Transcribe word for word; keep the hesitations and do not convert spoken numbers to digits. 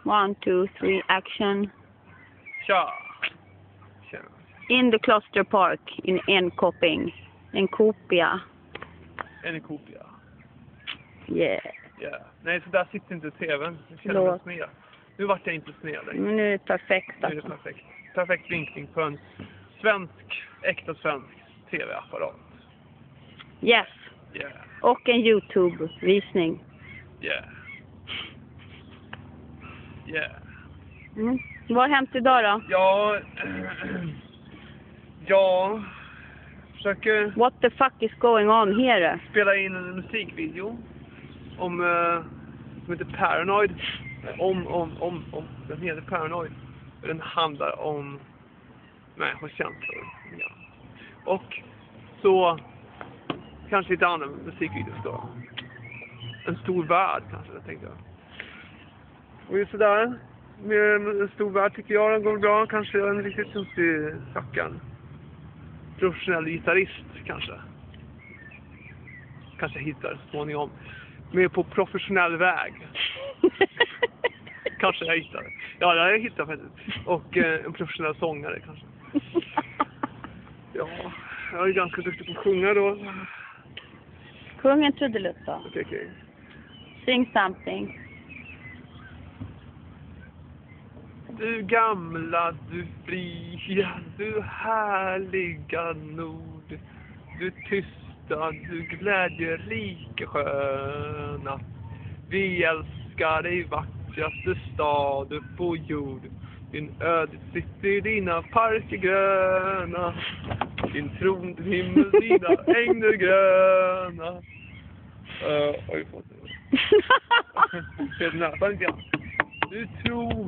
One, two, three, action. Tja! Tja. In the Cluster Park in Enköping. En kopia. En kopia. Yeah. Yeah. Nej, så där sitter inte tvn. Jag känner mig sned. Nu vart jag inte sned längre. Men nu är det perfekt. Nu är det perfekt. Perfekt vinkling på en svensk, äkta svensk tv-apparat. Yes. Yeah. Och en YouTube-visning. Yeah. Yeah. Mm. Vad har hänt idag då? Ja, ja, försöker What the fuck is going on here? spela in en musikvideo om, uh, som heter Paranoid. Om, om, om, om. Den heter Paranoid. Den handlar om människors känslor. Ja. Och så kanske lite annan musikvideo då. En stor värld kanske, jag tänkte jag. Och just sådär. Med en stor värld tycker jag den går bra. Kanske en riktigt tuffig stackarn. Professionell gitarrist kanske. Kanske hittar så småningom. Mer på professionell väg. Kanske jag hittar. Ja, det har jag hittat faktiskt. Och eh, en professionell sångare kanske. Ja, jag är ganska duktig på att sjunga då. Sjung en trudelutt då. Okej, okej. Sing something. Du gamla, du fria, du härliga nord. Du tysta, du glädjerika sköna. Vi älskar dig, vackraste stad på jord. Din öde sitter i dina parker gröna. Din tron, din himmel, dina ängder gröna. Uh, har ju fått det. Det är nästan inte. Du tror